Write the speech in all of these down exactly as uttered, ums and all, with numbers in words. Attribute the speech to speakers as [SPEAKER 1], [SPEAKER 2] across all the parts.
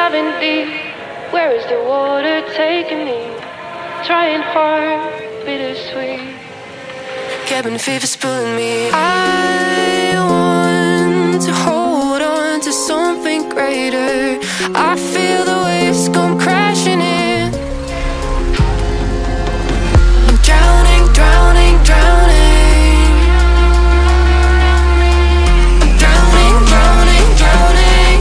[SPEAKER 1] diving deep. Where is the water taking me? Trying hard, bittersweet. Cabin fever's pulling me. I want to hold on to something greater. I feel the waves come crashing in. I'm drowning, drowning, drowning. Drowning, drowning, drowning.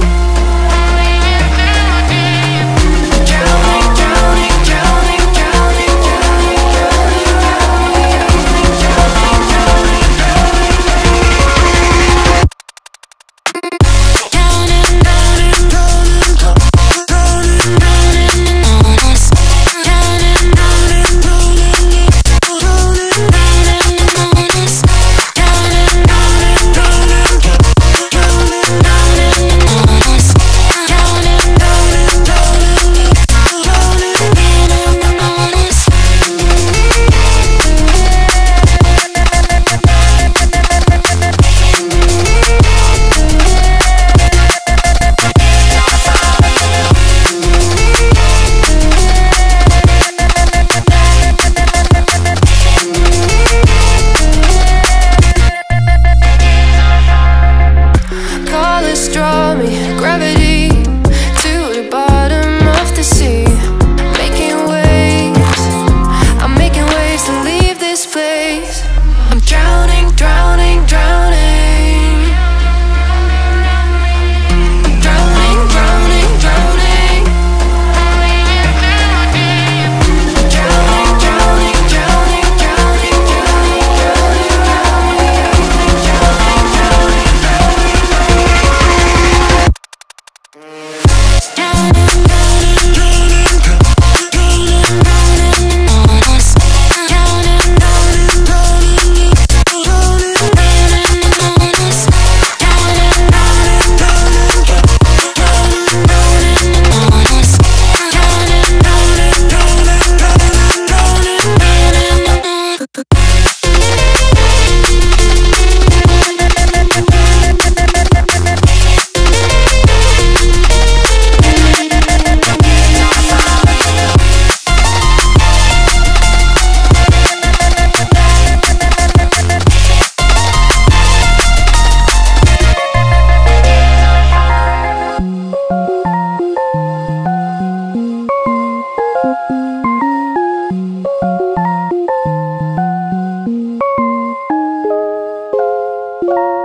[SPEAKER 1] Drowning, drowning, drowning, drowning, drowning,
[SPEAKER 2] You